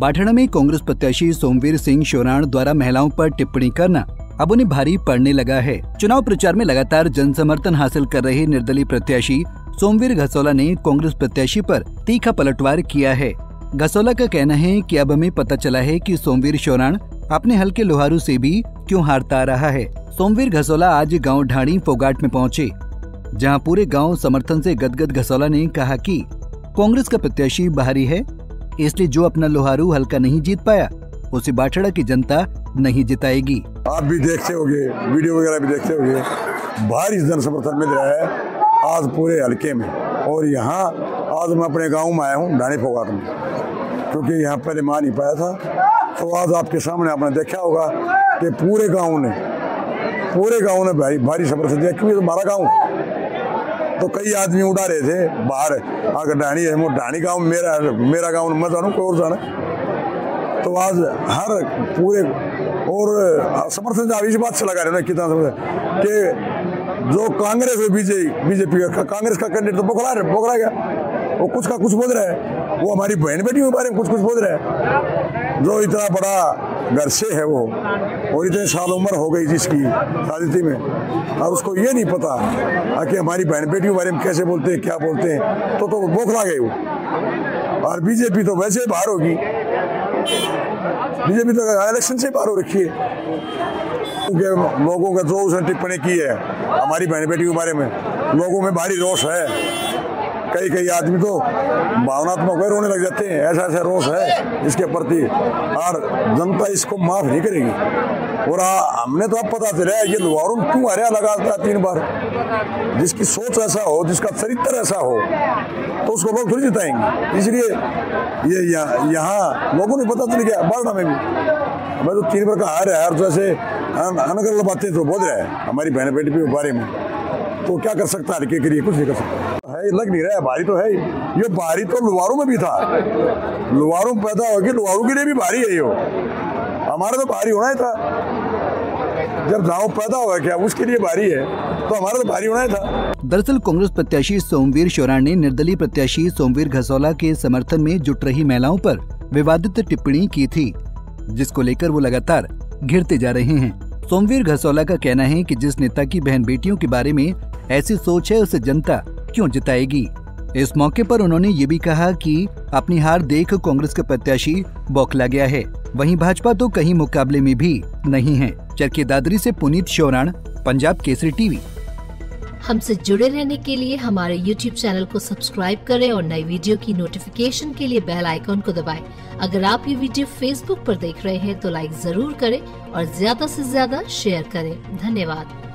बाठड़ा में कांग्रेस प्रत्याशी सोमवीर सिंह शोराण द्वारा महिलाओं पर टिप्पणी करना अब उन्हें भारी पड़ने लगा है। चुनाव प्रचार में लगातार जन समर्थन हासिल कर रहे निर्दलीय प्रत्याशी सोमवीर घसौला ने कांग्रेस प्रत्याशी पर तीखा पलटवार किया है। घसौला का कहना है कि अब हमें पता चला है कि सोमवीर शोराण अपने हल्के लोहारू से भी क्यों हारता रहा है। सोमवीर घसौला आज गांव ढाणी फोगाट में पहुंचे, जहां पूरे गांव समर्थन से गदगद। घसौला ने कहा कि कांग्रेस का प्रत्याशी बाहरी है, इसलिए जो अपना लोहारू हल्का नहीं जीत पाया उसे बाठड़ा की जनता नहीं जिताएगी। आप भी देखते होंगे, वीडियो वगैरह भी देखते होंगे, भारी जन समर्थन मिल रहा है आज पूरे हल्के में। और यहाँ आज मैं अपने गांव में आया हूँ ढाणी फोगाट में, क्योंकि यहाँ पहले मान नहीं पाया था। तो आज आपके सामने आपने देखा होगा कि पूरे गांव ने भारी समर्थन दिया, क्योंकि तो हमारा गाँव। तो कई आदमी उड़ा रहे थे बाहर, अगर ढाणी है, ढाणी गाँव मेरा गाँव मैं जानूँ कोई और जाना। तो आज हर पूरे और समर्थन इस बात से लगा रहे हैं कितना समर्थन कि जो कांग्रेस और बीजेपी का कांग्रेस का कैंडिडेट तो बोखला गया, वो कुछ का कुछ बोल रहा है, वो हमारी बहन बेटी के बारे में कुछ बोल रहा है। जो इतना बड़ा घर से है वो, और इतने साल उम्र हो गई जिसकी राजनीति में, और उसको ये नहीं पता कि हमारी बहन बेटी के बारे में कैसे बोलते हैं, क्या बोलते हैं, तो बोखला गए वो। और बीजेपी तो वैसे बाहर होगी, बीजेपी तो इलेक्शन से बाहर हो रखी है। लोगों का जो उसने टिप्पणी की है हमारी बहन बेटी के बारे में, लोगों में भारी रोष है। कई आदमी तो भावनात्मक में रोने लग जाते हैं, ऐसा रोष है इसके प्रति, और जनता इसको माफ नहीं करेगी। और हमने तो अब पता चला है ये लोहारू क्यों हरिया लगाता 3 बार। जिसकी सोच ऐसा हो, जिसका चरित्र ऐसा हो, तो उसको लोग थोड़ी जिताएंगे। इसलिए ये यहाँ लोगों ने पता चल गया। बारडा में भी मैं तो 3 बार का हार है, और जैसे अनगढ़ बातें तो बोल रहा है हमारी बहन बेटी के बारे में, तो क्या कर सकता है, के लिए कुछ नहीं कर सकता है। लग नहीं रहा है, भारी तो है ही। ये भारी तो लोहारू में भी था, लोहारू पैदा होगी, लोहारू के लिए भी भारी है। ये हमारा तो भारी होना ही था, जब गाँव पैदा हुआ क्या उसके लिए भारी है, तो हमारा तो भारी होना ही था। दरअसल कांग्रेस प्रत्याशी सोमवीर शोराण ने निर्दलीय प्रत्याशी सोमवीर घसौला के समर्थन में जुट रही महिलाओं पर विवादित टिप्पणी की थी, जिसको लेकर वो लगातार घिरते जा रहे हैं। सोमवीर घसौला का कहना है कि जिस नेता की बहन बेटियों के बारे में ऐसी सोच है उसे जनता क्यों जिताएगी। इस मौके पर उन्होंने ये भी कहा कि अपनी हार देख कांग्रेस का प्रत्याशी बौखला गया है, वहीं भाजपा तो कहीं मुकाबले में भी नहीं है। चरखी दादरी से पुनीत शोराण, पंजाब केसरी टीवी। हमसे जुड़े रहने के लिए हमारे YouTube चैनल को सब्सक्राइब करें और नई वीडियो की नोटिफिकेशन के लिए बेल आइकॉन को दबाएं। अगर आप ये वीडियो Facebook पर देख रहे हैं तो लाइक जरूर करें और ज्यादा से ज्यादा शेयर करें। धन्यवाद।